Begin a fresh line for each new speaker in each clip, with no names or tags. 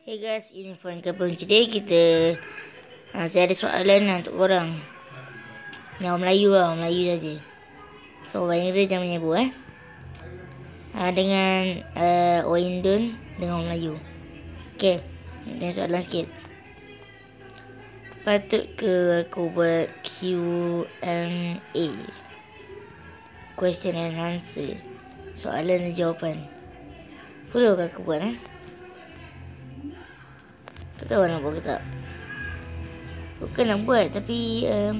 Hey guys, ini Fun Kampung. Today saya ada soalan untuk korang. Yang orang Melayu lah, orang Melayu saja. So orang Inggeris jangan menyebut dengan orang Indon dengan orang Melayu. Okay, tanya soalan sikit. Patut ke aku buat Q&A, question and answer, soalan dan jawapan? Perlu ke aku buat Tak tahu nak buat ke tak. Bukan nak buat tapi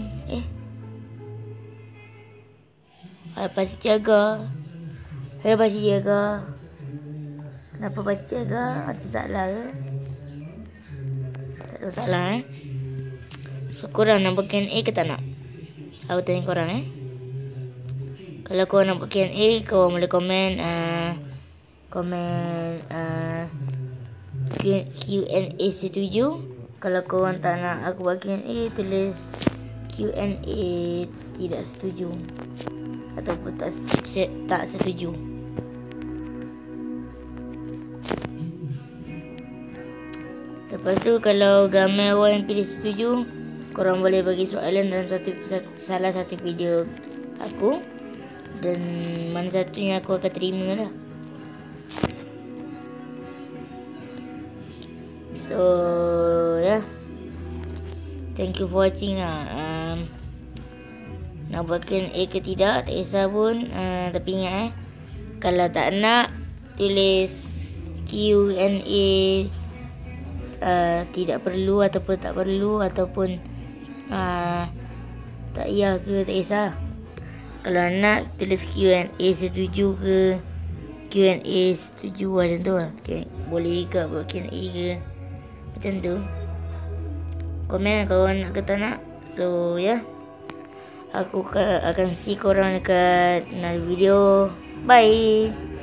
pasti jaga. Ada pasti jaga. Kenapa pasti jaga? Ada masalah ke? Tak ada masalah So korang nak buat Q&A ke tak nak? Aku tanya korang Kalau korang nak buat Q&A, korang boleh komen Q&A setuju. Kalau korang tak nak aku buat Q&A, tulis Q&A tidak setuju ataupun tak setuju. Lepas tu kalau ramai orang yang pilih setuju, korang boleh bagi soalan dalam salah satu video aku, dan mana satunya aku akan terima lah. So thank you for watching nak buat Q&A ke tidak, tak kisah pun. Tapi ingat kalau tak nak, tulis Q&A tidak perlu ataupun tak perlu, ataupun tak payah ke, tak kisah. Kalau nak, tulis Q&A setuju ke, Q&A setuju macam tu lah. Okay. Boleh ke buat Q&A ke macam tu. Komen kalau nak ke tak nak. So aku akan see korang dekat another video. Bye.